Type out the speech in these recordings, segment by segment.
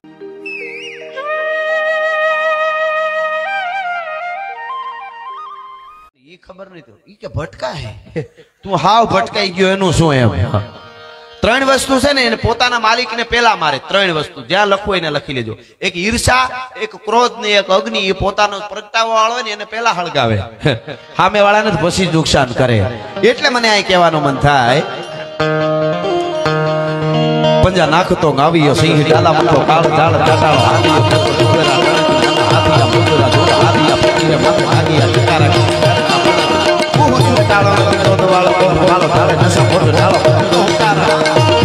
ખબર નહીં તો ઈ કે ભટકા હે તું હાવ ભટકાઈ ગયો એનું શું એમ ત્રણ વસ્તુ છે ને એને પોતાના માલિકને પેલા મારે ત્રણ વસ્તુ જ્યાં લખવું એને લખી લેજો એક ઈર્ષા એક ક્રોધ ને એક અગ્નિ એ પોતાનો પ્રગટાવવા વાળો ને એને પેલા હળગાવે સામે વાળાને પછી નુકસાન કરે એટલે મને આ કહેવાનું મન થાય પંજા નાખતો ગાવીયો સિંહ ડાલા મથો કાળ ઝાડ ચાટાળ હાથીયો ડુગરા હાથીયા મુગરા જોડા હાથીયા પકીને માથે આગિયા ચકારા ટાળો તો વાળો વાળો ટાળે નસા મોટો ટાળો ઉતારા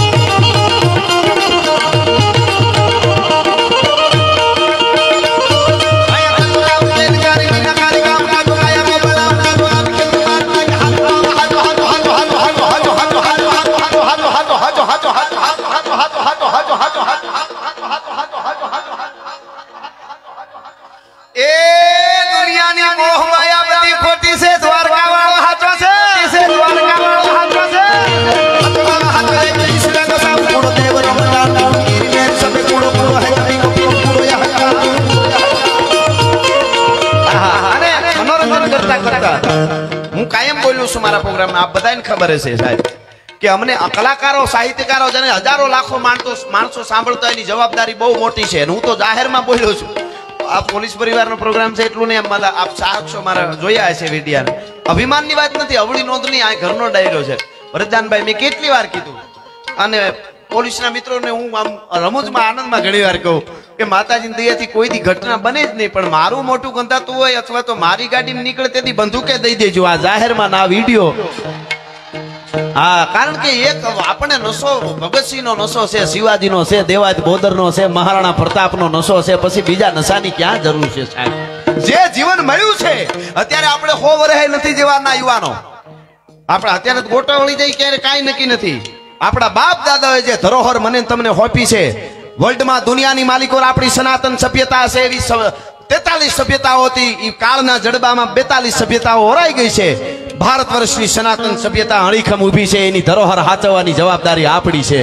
હું કાયમ બોલું છું મારા પ્રોગ્રામમાં આપ બધાને ખબર હશે સાહેબ કે અમને કલાકારો સાહિત્યકારો જેને હજારો લાખો માણસો સાંભળતા એની જવાબદારી બહુ મોટી છે હું તો જાહેરમાં બોલ્યો છું આ પોલીસ પરિવારનો પ્રોગ્રામ છે એટલું ને આપ સાક્ષો મારા જોયા હશે વિડિયા અભિમાનની વાત નથી અવળી નોંધની આ ઘરનો ડાયરો છે વરદાનભાઈ મેં કેટલી વાર કીધું અને પોલીસના મિત્રોને હું આમ રમૂજમાં આનંદમાં ઘણી વાર કહું કે માતાજીની દયાથી કોઈથી ઘટના બને જ નહીં પણ મારું મોટું ગંધાતું હોય અથવા તો મારી ગાડીમાં નીકળે તેથી બંદૂકે દઈ દેજો આ જાહેરમાં ના વિડીયો હા કારણ કે એક આપણે નશો ભગતસિંહનો નશો છે શિવાજીનો છે દેવાજ બોદરનો છે મહારાણા પ્રતાપનો નશો છે પછી બીજા નશાની ક્યાં જરૂર છે સાહેબ જે જીવન મળ્યું છે અત્યારે આપણે 100 વર્ષ નથી જેવાના યુવાનો આપણે અત્યારે ગોટા વળી જાય ક્યારે કાંઈ નક્કી નથી આપણા બાપ દાદાએ જે ધરોહર મને તમને હોપી છે વર્લ્ડમાં દુનિયાની માલિકો આપણી સનાતન સભ્યતા છે એવી 43 સભ્યતાઓ હતી એ કાળના જડબામાં 42 સભ્યતાઓ હોરાઈ ગઈ છે ભારત વર્ષની સનાતન સભ્યતા અણીખમ ઊભી છે એની ધરોહર હાચવવાની જવાબદારી આપણી છે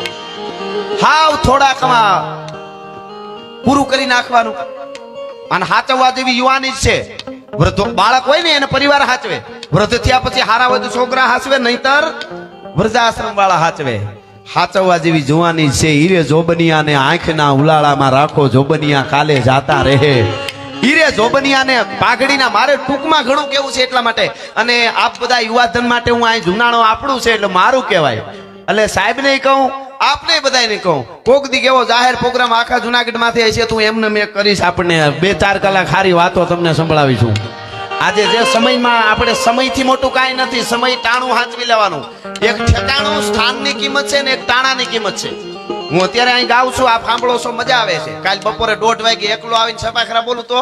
હાવ થોડાકમાં પૂરું કરી નાખવાનું અને હાચવવા જેવી યુવાની જ છે વૃદ્ધ બાળક હોય ને એને પરિવાર હાચવે વૃદ્ધ થયા પછી હારા વધુ છોકરા હાચવે નહીતર વૃદ્ધાશ્રમ વાળા હાચવે હાચવવા જેવી જુવાની છે હીરે જોબનિયા ને આંખના ઉલાળામાં રાખો જોબનિયા કાલે જાતા રહે હીરે જોબનિયા ને પાઘડીના મારે ટૂંકમાં ઘણું કેવું છે એટલા માટે અને આપ બધા યુવાધન માટે હું અહીં જુનાણો આપણું છે એટલે મારું કહેવાય એટલે સાહેબ ને કહું આપને બધાને કહું કોક દી કેવો જાહેર પ્રોગ્રામ આખા જુનાગઢ માંથી હશે તું એમને મેં કરીશ આપણને 2-4 કલાક સારી વાતો તમને સંભળાવીશું આજે જે સમયમાં આપણે સમયથી મોટું કાંઈ નથી સમય ટાણું હાંચવી લેવાનું એક ઠેકાણું સ્થાનની કિંમત છે ને એક ટાણાની કિંમત છે હું અત્યારે અહીં ગાઉં છું આપ સાંભળો છો મજા આવે છે કાલ બપોરે 1:30 વાગે એકલો આવીને સપાખરા બોલું તો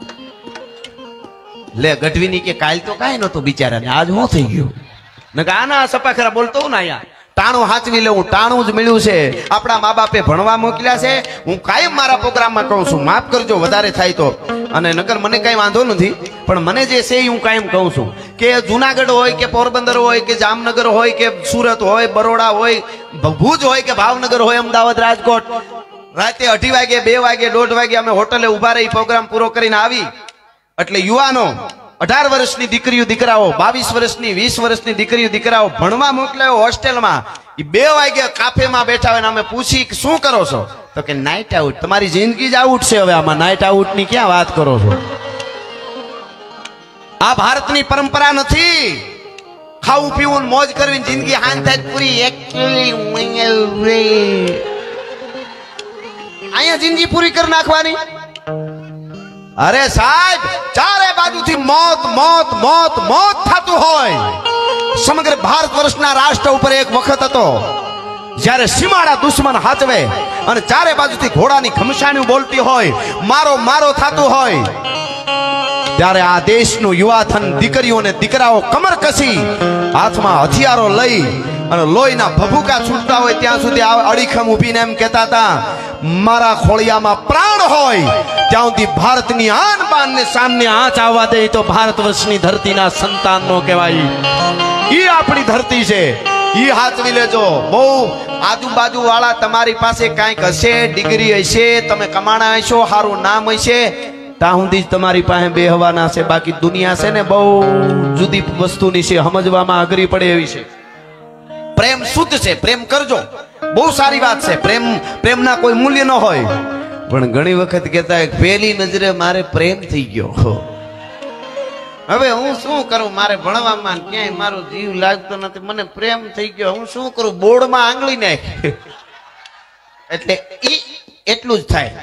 લે ગઢવીની કે કાલ તો કાંઈ નતું બિચારાને આજ શું થઈ ગયું ને કે આના સપાખરા બોલતો હું ને અહીંયા ટાણું હાંચવી લેવું ટાણું જ મળ્યું છે આપણા મા બાપે ભણવા મોકલ્યા છે હું કાયમ મારા પ્રોગ્રામમાં કહું છું માફ કરજો વધારે થાય તો અને નગર મને કઈ વાંધો નથી પણ મને જે છે હું કાયમ કહું છું કે જુનાગઢ હોય કે પોરબંદર હોય કે જામનગર હોય કે સુરત હોય બરોડા હોય ભુજ હોય કે ભાવનગર હોય અમદાવાદ રાજકોટ રાતે 2:30 વાગે 2 વાગે 1:30 વાગે અમે હોટલે ઉભા રહી પ્રોગ્રામ પૂરો કરીને આવી એટલે યુવાનો 18 વર્ષની દીકરીઓ દીકરાઓ 22 વર્ષની 20 વર્ષની દીકરીઓ દીકરાઓ ભણવા મોકલાયો હોસ્ટેલમાં એ 2 વાગે કાફેમાં બેઠા હોય ને અમે પૂછી શું કરો છો તો કે નાઇટ આઉટ તમારી જિંદગી જ આઉટ છે હવે આમાં નાઇટ આઉટ ની ક્યાં વાત કરો છો આ ભારતની પરંપરા નથી ખાવું પીવું મોજ કરવી જિંદગી હાન થાય પૂરી અહીંયા જિંદગી પૂરી કરી નાખવાની અરે સાહેબ ચારે બાજુથી મોત મોત મોત મોત થતું હોય સમગ્ર ભારત વર્ષના રાષ્ટ્ર ઉપર એક વખત હતો જ્યારે સીમાડા દુશ્મન હાચવે અને ચારે બાજુથી ઘોડાની ઘમસાણી બોલતી હોય મારો મારો થતું હોય ત્યારે આ દેશનું યુવાધન દીકરીઓ અને દીકરાઓ કમર કસી હાથમાં હથિયારો લઈ અને લોહીના ભભૂકા છૂટતા હોય ત્યાં સુધી અડીખમ ઊભીને એમ કહેતા હતા મારા ખોળિયામાં પ્રાણ હોય ત્યાં સુધી ભારતની આન બાન ને સામને આંચ આવવા દે તો ભારત વર્ષની ધરતીના સંતાનનો કહેવાય ઈ આપણી ધરતી છે ઈ હાથવી લેજો બહુ આજુબાજુ વાળા તમારી પાસે કાંઈક હશે, ડિગ્રી હશે, તમે કમાણા હશો, સારું નામ હશે, ત્યાં સુધી જ તમારી પાસે બેહવાના છે. બાકી દુનિયા છે ને બહુ જુદી વસ્તુની છે, સમજવામાં અઘરી પડે એવી છે. પ્રેમ શુદ્ધ છે, પ્રેમ કરજો, બહુ સારી વાત છે. પ્રેમના કોઈ મૂલ્ય ન હોય, પણ ઘણી વખત કહેતા પહેલી નજરે મારે પ્રેમ થઈ ગયો, હવે હું શું કરું, મારે ભણવામાં ક્યાંય મારો જીવ લાગતો નથી, મને પ્રેમ થઈ ગયો, હું શું કરું, બોર્ડમાં આંગળી નાખ. એટલે એટલું જ થાય.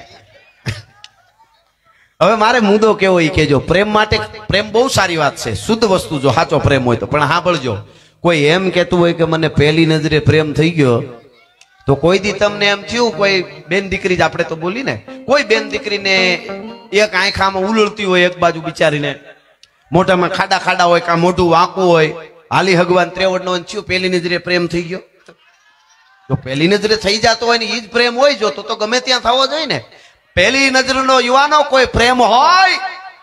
હવે મારે મુદ્દો કેવો એ કેજો. પ્રેમ માટે પ્રેમ બહુ સારી વાત છે, શુદ્ધ વસ્તુ, જો સાચો પ્રેમ હોય તો. પણ સાંભળજો, કોઈ એમ કહેતું હોય કે મને પહેલી નજરે પ્રેમ થઈ ગયો, તો કોઈ દી તમને એમ થયું, કોઈ બેન દીકરી જ આપણે તો બોલી ને, કોઈ બેન દીકરીને એક આંખામાં ઉલળતી હોય, એક બાજુ બિચારીને મોઢામાં ખાડા ખાડા હોય, કાં મોઢું વાંકું હોય, હાલી હગવાન ત્રેવડ નો થયું, પહેલી નજરે પ્રેમ થઈ ગયો. જો પહેલી નજરે થઈ જતો હોય ને એ જ પ્રેમ હોય, જો તો ગમે ત્યાં થવો જોઈએ ને. પહેલી નજરનો યુવાનો કોઈ પ્રેમ હોય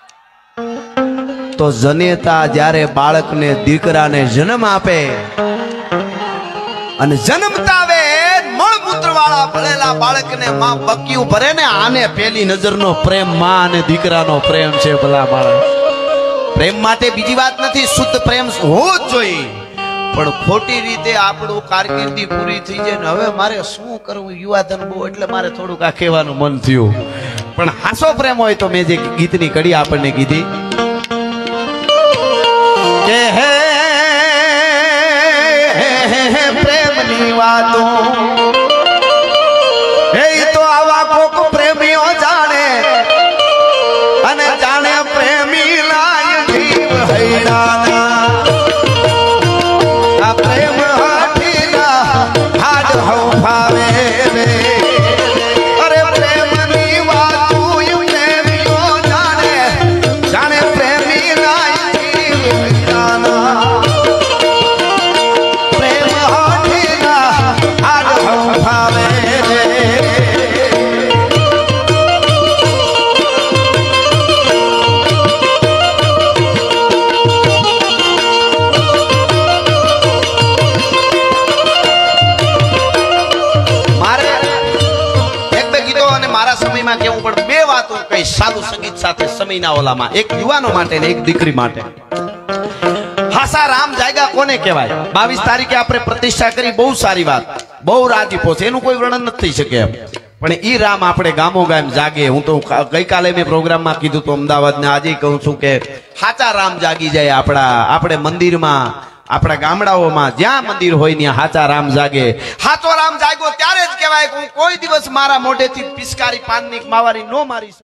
તો જનેતા જ્યારે બાળકને દીકરાને જન્મ આપે અને જન્મતા વે મળમૂત્ર વાળા ભળેલા બાળકને માં બક્યું ભરે ને, આને પહેલી નજરનો પ્રેમ માં અને દીકરાનો પ્રેમ છે. ભલા બાળક, પ્રેમ માટે બીજી વાત નથી, શુદ્ધ પ્રેમ હોવો જ જોઈએ. પણ ખોટી રીતે આપણું કારકિર્દી પૂરી થઈ જાય ને હવે મારે શું કરવું, યુવાધન બહુ, એટલે મારે થોડુંક આ કહેવાનું મન થયું. પણ હાસો પ્રેમ હોય તો મેં જે ગીતની કડી આપણને કીધી કે હે પ્રેમની વાતો, હે તો આવા કોક પ્રેમીઓ જાણે, અને જાણે પ્રેમી લાય જીવ હૈરાના. પ્રેમ હાથીના હાડ હંફાવે રે, અરે પ્રેમની વાતો પ્રેમીઓ જાણે, જાણે પ્રેમી નાય જીવ હૈરાના. પ્રેમ હાથીના હાડ હંફાવે રે. સમયમાં કેવું પણ બે વાતો કઈ સાદું સંગીત સાથે સમયના ઓલામાં, એક યુવાનો માટે ને એક દીકરી માટે. હાસા રામ જાયગા કોને કહેવાય? 22 તારીખે આપણે પ્રતિષ્ઠા કરી, બહુ સારી વાત, બહુ રાજીપો છે, એનું કોઈ વર્ણન નથી થઈ શકે એમ. પણ ઈ રામ આપણે ગામો ગામ જાગે. હું તો ગઈકાલે મેં પ્રોગ્રામમાં કીધું તો અમદાવાદ ને આજે કહું છું કે સાચા રામ જાગી જાય. આપણે મંદિરમાં, આપણા ગામડાઓમાં જ્યાં મંદિર હોય ત્યાં સાચા રામ જાગે. સાચો રામ જાગ્યો ત્યારે જ કહેવાય કે હું કોઈ દિવસ મારા મોઢેથી પિચકારી પાનની માવારી નો મારી.